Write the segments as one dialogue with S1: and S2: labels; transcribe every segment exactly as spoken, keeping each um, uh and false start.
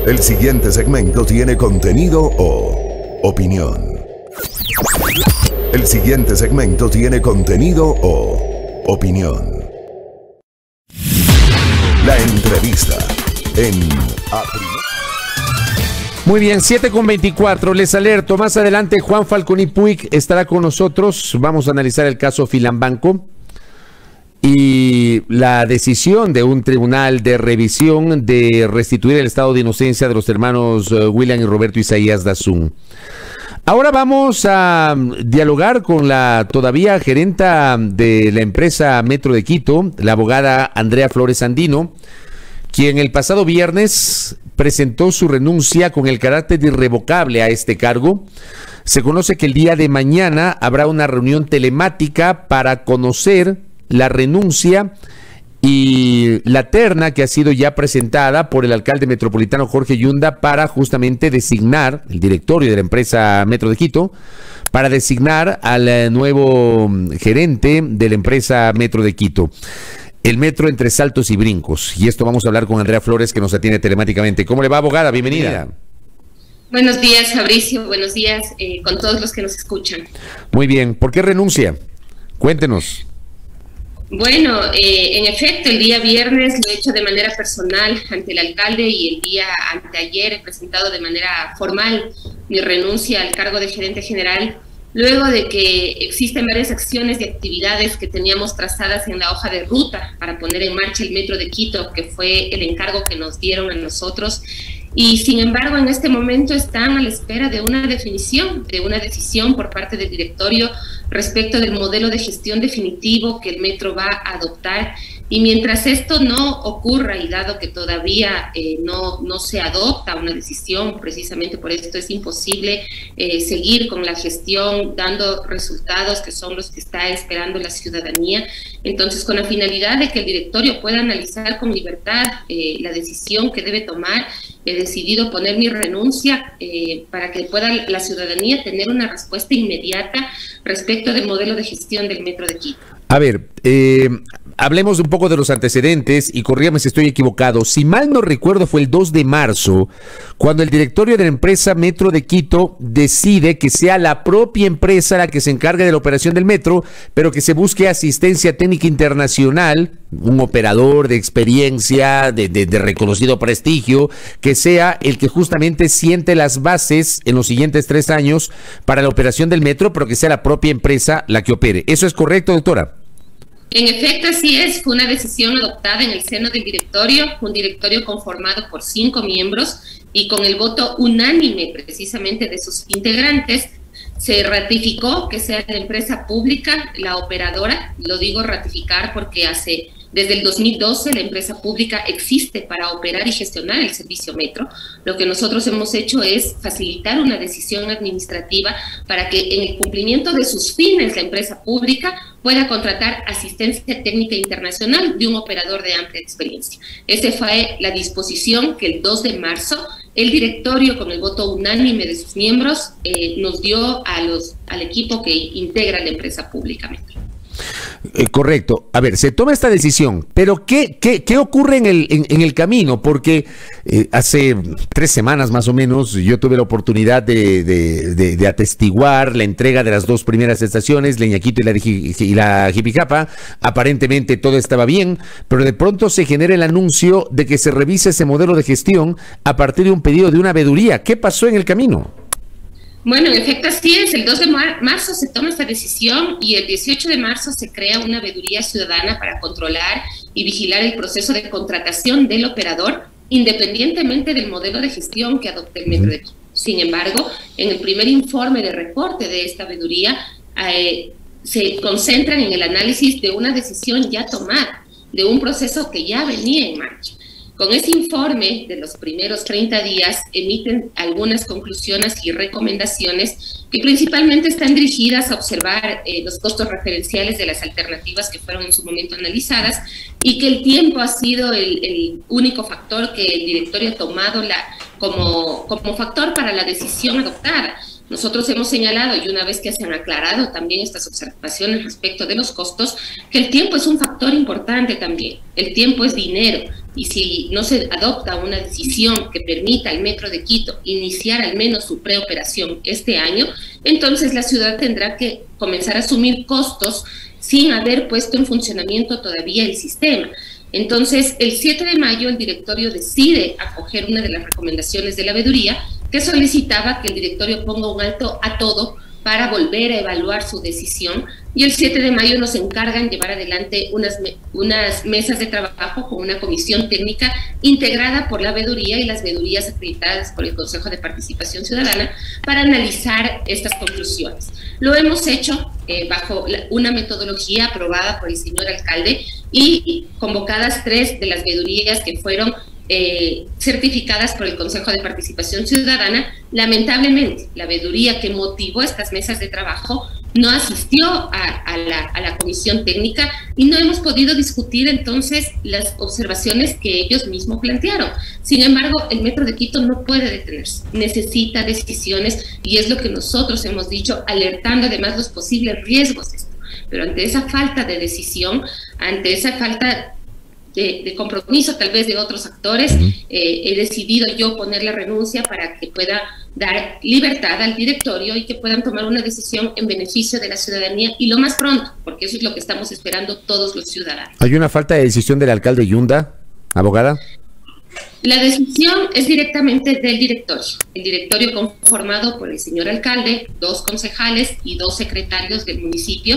S1: El siguiente segmento tiene contenido o opinión. El siguiente segmento tiene contenido o opinión. La entrevista en A Primera.
S2: Muy bien, siete con veinticuatro, les alerto, más adelante Juan Falconi Puig estará con nosotros, vamos a analizar el caso Filambanco y la decisión de un tribunal de revisión de restituir el estado de inocencia de los hermanos William y Roberto Isaías Dazún. Ahora vamos a dialogar con la todavía gerenta de la empresa Metro de Quito, la abogada Andrea Flores Andino, quien el pasado viernes presentó su renuncia con el carácter irrevocable a este cargo. Se conoce que el día de mañana habrá una reunión telemática para conocer la renuncia y la terna que ha sido ya presentada por el alcalde metropolitano Jorge Yunda para justamente designar, el directorio de la empresa Metro de Quito, para designar al nuevo gerente de la empresa Metro de Quito. El metro entre saltos y brincos. Y esto vamos a hablar con Andrea Flores, que nos atiende telemáticamente. ¿Cómo le va, abogada? Bienvenida.
S3: Buenos días, Fabricio. Buenos días eh, con todos los que nos escuchan.
S2: Muy bien. ¿Por qué renuncia? Cuéntenos.
S3: Bueno, eh, en efecto, el día viernes lo he hecho de manera personal ante el alcalde y el día anteayer he presentado de manera formal mi renuncia al cargo de gerente general, luego de que existen varias acciones y actividades que teníamos trazadas en la hoja de ruta para poner en marcha el Metro de Quito, que fue el encargo que nos dieron a nosotros. Y sin embargo, en este momento están a la espera de una definición, de una decisión por parte del directorio respecto del modelo de gestión definitivo que el metro va a adoptar. Y mientras esto no ocurra, y dado que todavía eh, no, no se adopta una decisión, precisamente por esto es imposible eh, seguir con la gestión dando resultados que son los que está esperando la ciudadanía. Entonces, con la finalidad de que el directorio pueda analizar con libertad eh, la decisión que debe tomar, he decidido poner mi renuncia eh, para que pueda la ciudadanía tener una respuesta inmediata respecto del modelo de gestión del Metro de Quito.
S2: A ver, eh, hablemos un poco de los antecedentes y corrígame si estoy equivocado. Si mal no recuerdo, fue el dos de marzo cuando el directorio de la empresa Metro de Quito decide que sea la propia empresa la que se encargue de la operación del metro, pero que se busque asistencia técnica internacional, un operador de experiencia, de, de, de reconocido prestigio, que sea el que justamente siente las bases en los siguientes tres años para la operación del metro, pero que sea la propia empresa la que opere. ¿Eso es correcto, doctora?
S3: En efecto, así es. Fue una decisión adoptada en el seno del directorio, un directorio conformado por cinco miembros y con el voto unánime precisamente de sus integrantes, se ratificó que sea la empresa pública la operadora. Lo digo ratificar porque hace desde el dos mil doce la empresa pública existe para operar y gestionar el servicio metro. Lo que nosotros hemos hecho es facilitar una decisión administrativa para que en el cumplimiento de sus fines la empresa pública pueda contratar asistencia técnica internacional de un operador de amplia experiencia. Esa fue la disposición que el dos de marzo el directorio, con el voto unánime de sus miembros, eh, nos dio a los, al equipo que integra la empresa pública Metro.
S2: Eh, correcto. A ver, se toma esta decisión, pero ¿qué, qué, qué ocurre en el, en, en el camino? Porque eh, hace tres semanas más o menos yo tuve la oportunidad de, de, de, de atestiguar la entrega de las dos primeras estaciones, Leñaquito y la, y la Jipicapa. Aparentemente todo estaba bien, pero de pronto se genera el anuncio de que se revise ese modelo de gestión a partir de un pedido de una veeduría. ¿Qué pasó en el camino?
S3: Bueno, en efecto así es, el dos de marzo se toma esta decisión y el dieciocho de marzo se crea una veeduría ciudadana para controlar y vigilar el proceso de contratación del operador, independientemente del modelo de gestión que adopte el Metro de Quito. Sin embargo, en el primer informe de reporte de esta veeduría, eh, se concentran en el análisis de una decisión ya tomada, de un proceso que ya venía en marcha. Con ese informe de los primeros treinta días emiten algunas conclusiones y recomendaciones que principalmente están dirigidas a observar eh, los costos referenciales de las alternativas que fueron en su momento analizadas y que el tiempo ha sido el, el único factor que el directorio ha tomado la, como, como factor para la decisión adoptada. Nosotros hemos señalado, y una vez que se han aclarado también estas observaciones respecto de los costos, que el tiempo es un factor importante también. El tiempo es dinero. y si no se adopta una decisión que permita al Metro de Quito iniciar al menos su preoperación este año, entonces la ciudad tendrá que comenzar a asumir costos sin haber puesto en funcionamiento todavía el sistema. Entonces, el siete de mayo el directorio decide acoger una de las recomendaciones de la veeduría que solicitaba que el directorio ponga un alto a todo para volver a evaluar su decisión, y el siete de mayo nos encargan llevar adelante unas, me unas mesas de trabajo con una comisión técnica integrada por la veeduría y las veedurías acreditadas por el Consejo de Participación Ciudadana para analizar estas conclusiones. Lo hemos hecho eh, bajo la, una metodología aprobada por el señor alcalde y convocadas tres de las veedurías que fueron Eh, certificadas por el Consejo de Participación Ciudadana. Lamentablemente, la veeduría que motivó estas mesas de trabajo no asistió a, a, la, a la comisión técnica y no hemos podido discutir entonces las observaciones que ellos mismos plantearon. Sin embargo, el Metro de Quito no puede detenerse, necesita decisiones y es lo que nosotros hemos dicho, alertando además los posibles riesgos de esto. Pero ante esa falta de decisión, ante esa falta De, de compromiso tal vez de otros actores, eh, he decidido yo poner la renuncia para que pueda dar libertad al directorio y que puedan tomar una decisión en beneficio de la ciudadanía y lo más pronto, porque eso es lo que estamos esperando todos los ciudadanos.
S2: ¿Hay una falta de decisión del alcalde Yunda, abogada?
S3: La decisión es directamente del directorio. El directorio conformado por el señor alcalde, dos concejales y dos secretarios del municipio,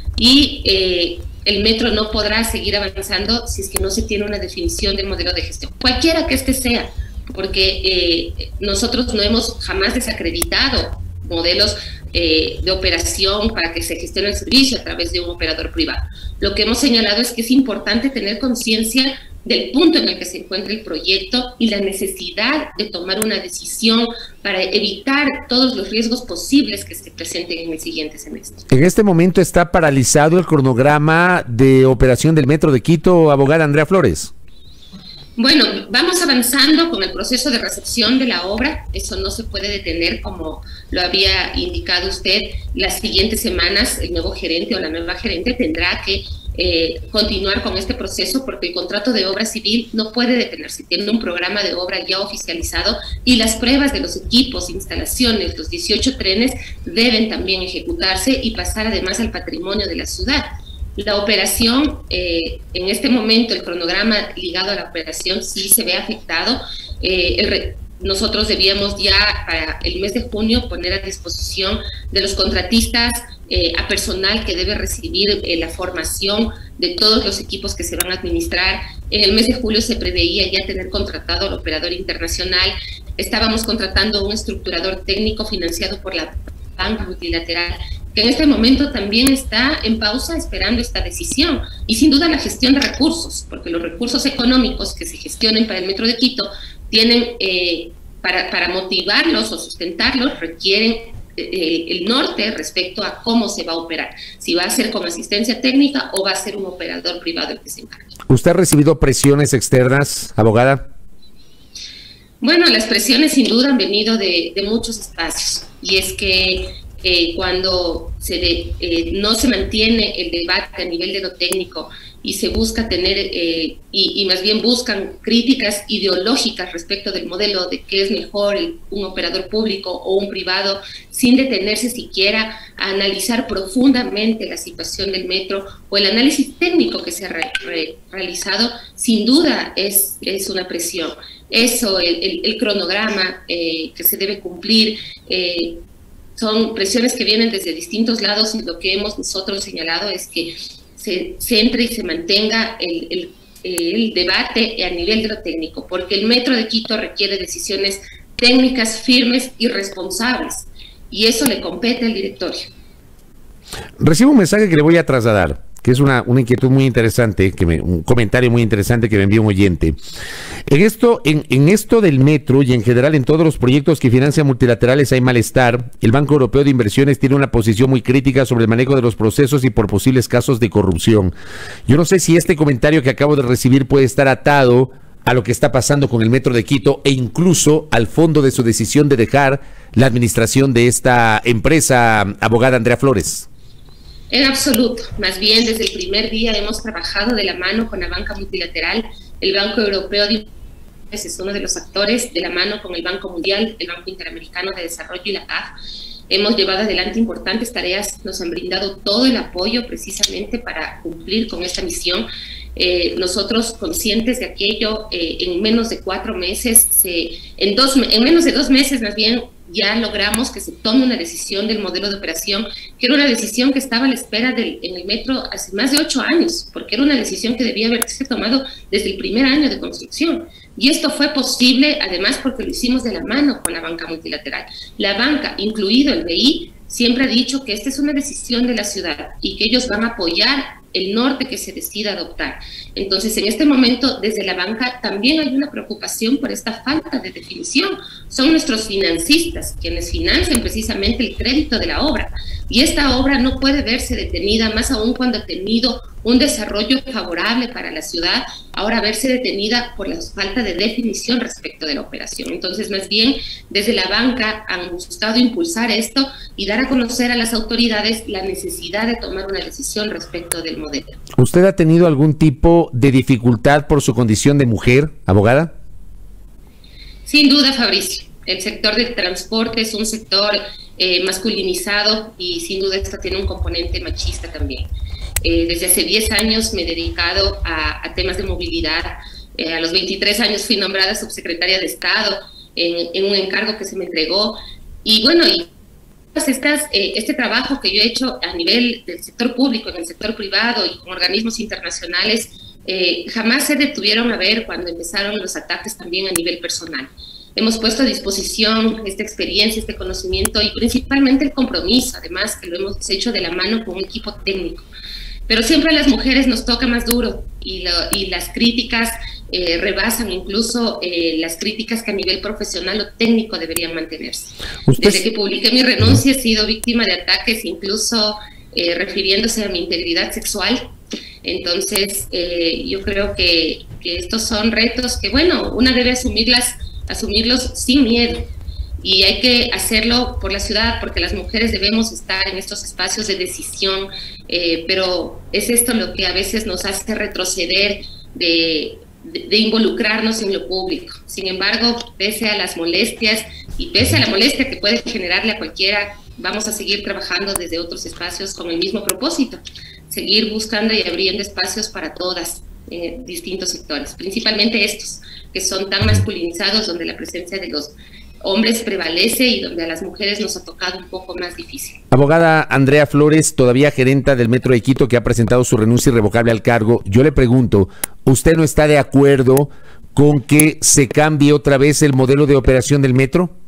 S3: y eh, el metro no podrá seguir avanzando si es que no se tiene una definición del modelo de gestión, cualquiera que este sea, porque eh, nosotros no hemos jamás desacreditado modelos eh, de operación para que se gestione el servicio a través de un operador privado. Lo que hemos señalado es que es importante tener conciencia del punto en el que se encuentra el proyecto y la necesidad de tomar una decisión para evitar todos los riesgos posibles que se presenten en el siguiente semestre.
S2: En este momento está paralizado el cronograma de operación del Metro de Quito, abogada Andrea Flores.
S3: Bueno, vamos avanzando con el proceso de recepción de la obra, eso no se puede detener como lo había indicado usted. Las siguientes semanas el nuevo gerente o la nueva gerente tendrá que eh, continuar con este proceso porque el contrato de obra civil no puede detenerse, tiene un programa de obra ya oficializado y las pruebas de los equipos, instalaciones, los dieciocho trenes deben también ejecutarse y pasar además al patrimonio de la ciudad. La operación, eh, en este momento el cronograma ligado a la operación sí se ve afectado. Eh, el re, nosotros debíamos ya para el mes de junio poner a disposición de los contratistas eh, a personal que debe recibir eh, la formación de todos los equipos que se van a administrar. En el mes de julio se preveía ya tener contratado al operador internacional. Estábamos contratando un estructurador técnico financiado por la banca multilateral, que en este momento también está en pausa esperando esta decisión. Y sin duda la gestión de recursos, porque los recursos económicos que se gestionen para el Metro de Quito tienen, eh, para, para motivarlos o sustentarlos, requieren eh, el norte respecto a cómo se va a operar. Si va a ser con asistencia técnica o va a ser un operador privado el que se encargue.
S2: ¿Usted ha recibido presiones externas, abogada?
S3: Bueno, las presiones sin duda han venido de, de muchos espacios. Y es que Eh, cuando se de, eh, no se mantiene el debate a nivel de lo técnico y se busca tener, eh, y, y más bien buscan críticas ideológicas respecto del modelo de qué es mejor el, un operador público o un privado, sin detenerse siquiera a analizar profundamente la situación del metro o el análisis técnico que se ha re, re, realizado, sin duda es, es una presión. Eso, el, el, el cronograma eh, que se debe cumplir, eh, son presiones que vienen desde distintos lados y lo que hemos nosotros señalado es que se centre y se mantenga el, el, el debate a nivel de lo técnico, porque el Metro de Quito requiere decisiones técnicas firmes y responsables, y eso le compete al directorio.
S2: Recibo un mensaje que le voy a trasladar, que es una, una inquietud muy interesante, que me, un comentario muy interesante que me envió un oyente. En esto, en, en esto del metro y en general en todos los proyectos que financian multilaterales hay malestar. El Banco Europeo de Inversiones tiene una posición muy crítica sobre el manejo de los procesos y por posibles casos de corrupción. Yo no sé si este comentario que acabo de recibir puede estar atado a lo que está pasando con el Metro de Quito e incluso al fondo de su decisión de dejar la administración de esta empresa, abogada Andrea Flores. En absoluto, más bien desde el primer día hemos trabajado de la mano con la banca multilateral.
S3: El Banco Europeo de es uno de los actores, de la mano con el Banco Mundial, el Banco Interamericano de Desarrollo y la C A F. Hemos llevado adelante importantes tareas, nos han brindado todo el apoyo precisamente para cumplir con esta misión. Eh, nosotros conscientes de aquello, eh, en menos de cuatro meses, se, en, dos, en menos de dos meses más bien, ya logramos que se tome una decisión del modelo de operación, que era una decisión que estaba a la espera del, en el metro hace más de ocho años, porque era una decisión que debía haberse tomado desde el primer año de construcción. Y esto fue posible, además, porque lo hicimos de la mano con la banca multilateral. La banca, incluido el B I, siempre ha dicho que esta es una decisión de la ciudad y que ellos van a apoyar el norte que se decida adoptar. Entonces, en este momento, desde la banca también hay una preocupación por esta falta de definición. Son nuestros financistas quienes financian precisamente el crédito de la obra. Y esta obra no puede verse detenida, más aún cuando ha tenido un desarrollo favorable para la ciudad, ahora verse detenida por la falta de definición respecto de la operación. Entonces, más bien, desde la banca han buscado impulsar esto y dar a conocer a las autoridades la necesidad de tomar una decisión respecto del modelo.
S2: ¿Usted ha tenido algún tipo de dificultad por su condición de mujer, abogada?
S3: Sin duda, Fabricio. El sector del transporte es un sector eh, masculinizado y sin duda esto tiene un componente machista también. Eh, desde hace diez años me he dedicado a, a temas de movilidad. Eh, a los veintitrés años fui nombrada subsecretaria de Estado en, en un encargo que se me entregó. Y bueno, y pues estas, eh, este trabajo que yo he hecho a nivel del sector público, en el sector privado y con organismos internacionales, eh, jamás se detuvieron a ver cuando empezaron los ataques también a nivel personal. Hemos puesto a disposición esta experiencia, este conocimiento y principalmente el compromiso, además que lo hemos hecho de la mano con un equipo técnico. Pero siempre a las mujeres nos toca más duro y, lo, y las críticas eh, rebasan incluso eh, las críticas que a nivel profesional o técnico deberían mantenerse. ¿Usted? Desde que publiqué mi renuncia he sido víctima de ataques, incluso eh, refiriéndose a mi integridad sexual. Entonces, eh, yo creo que, que estos son retos que, bueno, una debe asumirlas, asumirlos sin miedo. Y hay que hacerlo por la ciudad, porque las mujeres debemos estar en estos espacios de decisión, eh, pero es esto lo que a veces nos hace retroceder de, de, de involucrarnos en lo público. Sin embargo, pese a las molestias y pese a la molestia que puede generarle a cualquiera, vamos a seguir trabajando desde otros espacios con el mismo propósito, seguir buscando y abriendo espacios para todas en distintos sectores, principalmente estos, que son tan masculinizados, donde la presencia de los hombres prevalece y donde a las mujeres nos ha tocado un poco más difícil.
S2: Abogada Andrea Flores, todavía gerenta del Metro de Quito, que ha presentado su renuncia irrevocable al cargo. Yo le pregunto, ¿usted no está de acuerdo con que se cambie otra vez el modelo de operación del metro?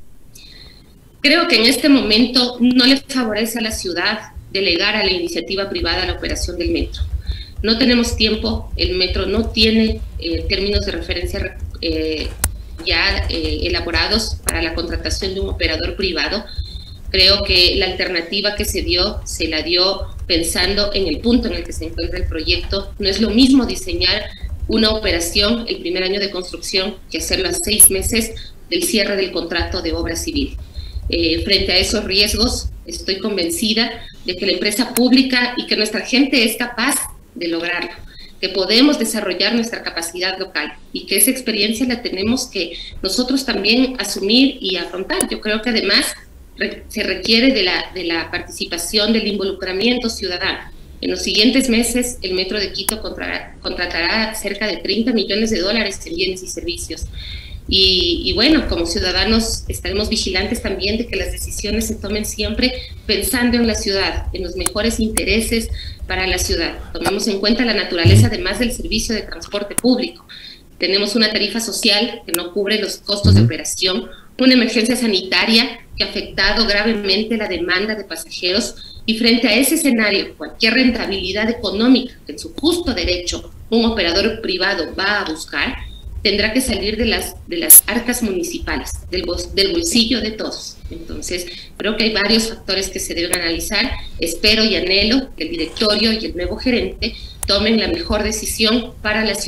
S3: Creo que en este momento no le favorece a la ciudad delegar a la iniciativa privada la operación del metro. No tenemos tiempo, el metro no tiene eh, términos de referencia eh, ya eh, elaborados para la contratación de un operador privado. Creo que la alternativa que se dio, se la dio pensando en el punto en el que se encuentra el proyecto. No es lo mismo diseñar una operación el primer año de construcción que hacerlo a seis meses del cierre del contrato de obra civil. Eh, frente a esos riesgos, estoy convencida de que la empresa pública y que nuestra gente es capaz de lograrlo, que podemos desarrollar nuestra capacidad local y que esa experiencia la tenemos que nosotros también asumir y afrontar. Yo creo que además re, se requiere de la, de la participación, del involucramiento ciudadano. En los siguientes meses, el Metro de Quito contratará, contratará cerca de treinta millones de dólares en bienes y servicios. Y, y bueno, como ciudadanos estaremos vigilantes también de que las decisiones se tomen siempre pensando en la ciudad, en los mejores intereses para la ciudad. Tomemos en cuenta la naturaleza además del servicio de transporte público. Tenemos una tarifa social que no cubre los costos de operación, una emergencia sanitaria que ha afectado gravemente la demanda de pasajeros y frente a ese escenario, cualquier rentabilidad económica que en su justo derecho un operador privado va a buscar, tendrá que salir de las, de las arcas municipales, del, bol, del bolsillo de todos. Entonces, creo que hay varios factores que se deben analizar. Espero y anhelo que el directorio y el nuevo gerente tomen la mejor decisión para la ciudad,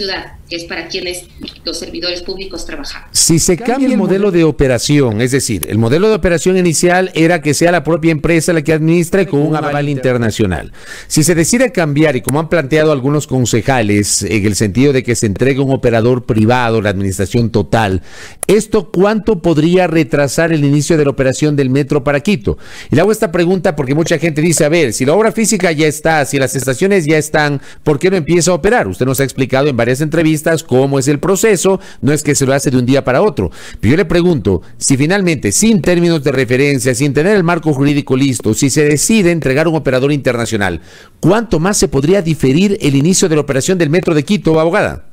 S3: que es para quienes los servidores públicos trabajan.
S2: Si se cambia el modelo de operación, es decir, el modelo de operación inicial era que sea la propia empresa la que administre con un aval internacional. Si se decide cambiar, y como han planteado algunos concejales, en el sentido de que se entregue un operador privado la administración total, ¿esto cuánto podría retrasar el inicio de la operación del metro para Quito? Y le hago esta pregunta porque mucha gente dice, a ver, si la obra física ya está, si las estaciones ya están, ¿por qué no empieza a operar? Usted nos ha explicado en varias entrevistas cómo es el proceso, no es que se lo hace de un día para otro. Pero yo le pregunto, si finalmente, sin términos de referencia, sin tener el marco jurídico listo, si se decide entregar un operador internacional, ¿cuánto más se podría diferir el inicio de la operación del metro de Quito, abogada?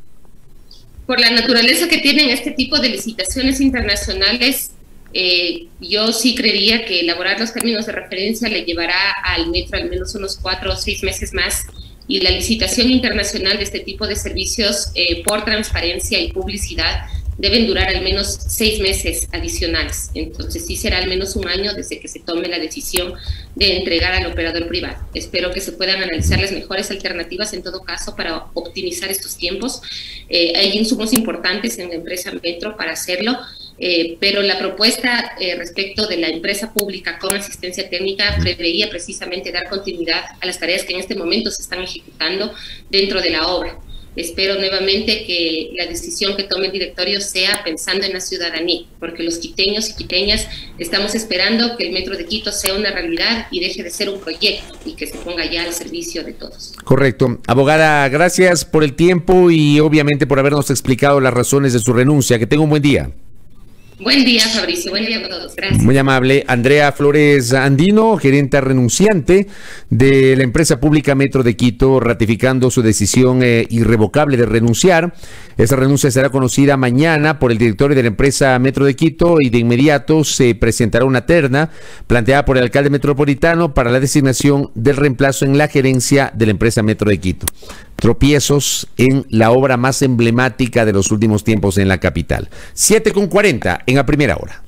S3: Por la naturaleza que tienen este tipo de licitaciones internacionales, eh, yo sí creería que elaborar los términos de referencia le llevará al metro al menos unos cuatro o seis meses más. Y la licitación internacional de este tipo de servicios, eh, por transparencia y publicidad, deben durar al menos seis meses adicionales. Entonces sí será al menos un año desde que se tome la decisión de entregar al operador privado. Espero que se puedan analizar las mejores alternativas en todo caso para optimizar estos tiempos. Eh, hay insumos importantes en la empresa Metro para hacerlo. Eh, pero la propuesta eh, respecto de la empresa pública con asistencia técnica preveía precisamente dar continuidad a las tareas que en este momento se están ejecutando dentro de la obra. Espero nuevamente que la decisión que tome el directorio sea pensando en la ciudadanía, porque los quiteños y quiteñas estamos esperando que el Metro de Quito sea una realidad y deje de ser un proyecto y que se ponga ya al servicio de todos.
S2: Correcto. Abogada, gracias por el tiempo y obviamente por habernos explicado las razones de su renuncia. Que tenga un buen día.
S3: Buen día, Fabricio. Buen día a todos. Gracias.
S2: Muy amable. Andrea Flores Andino, gerente renunciante de la empresa pública Metro de Quito, ratificando su decisión eh, irrevocable de renunciar. Esa renuncia será conocida mañana por el directorio de la empresa Metro de Quito y de inmediato se presentará una terna planteada por el alcalde metropolitano para la designación del reemplazo en la gerencia de la empresa Metro de Quito. Tropiezos en la obra más emblemática de los últimos tiempos en la capital. siete con cuarenta en la primera hora.